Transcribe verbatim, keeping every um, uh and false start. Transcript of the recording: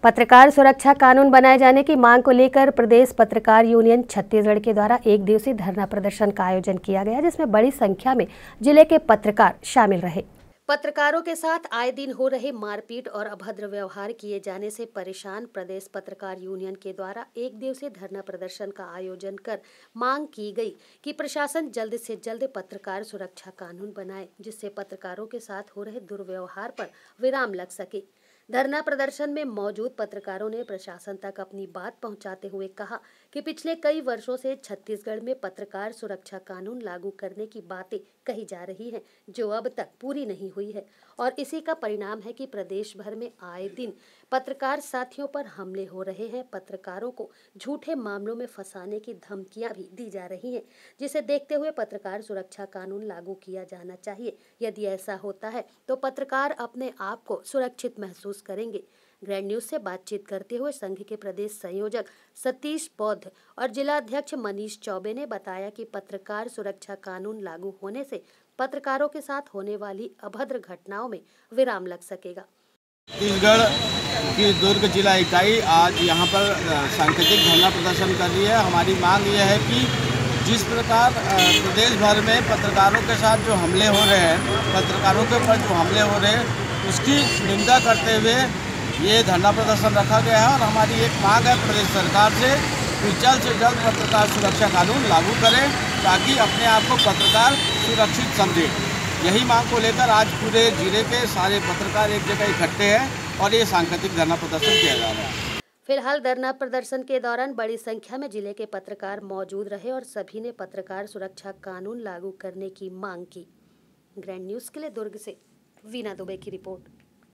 पत्रकार सुरक्षा कानून बनाए जाने की मांग को लेकर प्रदेश पत्रकार यूनियन छत्तीसगढ़ के द्वारा एक दिवसीय धरना प्रदर्शन का आयोजन किया गया, जिसमें बड़ी संख्या में जिले के पत्रकार शामिल रहे। पत्रकारों के साथ आए दिन हो रहे मारपीट और अभद्र व्यवहार किए जाने से परेशान प्रदेश पत्रकार यूनियन के द्वारा एक दिवसीय धरना प्रदर्शन का आयोजन कर मांग की गई कि प्रशासन जल्द से जल्द पत्रकार सुरक्षा कानून बनाए, जिससे पत्रकारों के साथ हो रहे दुर्व्यवहार पर विराम लग सके। धरना प्रदर्शन में मौजूद पत्रकारों ने प्रशासन तक अपनी बात पहुंचाते हुए कहा कि पिछले कई वर्षों से छत्तीसगढ़ में पत्रकार सुरक्षा कानून लागू करने की बातें कही जा रही हैं, जो अब तक पूरी नहीं हुई है, और इसी का परिणाम है कि प्रदेश भर में आए दिन पत्रकार साथियों पर हमले हो रहे हैं। पत्रकारों को झूठे मामलों में फंसाने की धमकियां भी दी जा रही हैं, जिसे देखते हुए पत्रकार सुरक्षा कानून लागू किया जाना चाहिए। यदि ऐसा होता है तो पत्रकार अपने आप को सुरक्षित महसूस करेंगे। ग्रैंड न्यूज से बातचीत करते हुए संघ के प्रदेश संयोजक सतीश बौद्ध और जिला अध्यक्ष मनीष चौबे ने बताया कि पत्रकार सुरक्षा कानून लागू होने से पत्रकारों के साथ होने वाली अभद्र घटनाओं में विराम लग सकेगा। छत्तीसगढ़ की दुर्ग जिला इकाई आज यहाँ पर सांकेतिक धरना प्रदर्शन कर रही है। हमारी मांग यह है कि जिस प्रकार प्रदेश भर में पत्रकारों के साथ जो हमले हो रहे हैं, पत्रकारों के ऊपर जो हमले हो रहे हैं, उसकी निंदा करते हुए ये धरना प्रदर्शन रखा गया है। और हमारी एक मांग है प्रदेश सरकार से कि जल्द से जल्द पत्रकार सुरक्षा कानून लागू करें, ताकि अपने आप को पत्रकार सुरक्षित समझे। यही मांग को लेकर आज पूरे जिले के सारे पत्रकार एक जगह इकट्ठे हैं और ये सांकेतिक धरना प्रदर्शन किया जा रहा है। फिलहाल धरना प्रदर्शन के दौरान बड़ी संख्या में जिले के पत्रकार मौजूद रहे और सभी ने पत्रकार सुरक्षा कानून लागू करने की मांग की। ग्रैंड न्यूज के लिए दुर्ग से वीना दुबे की रिपोर्ट।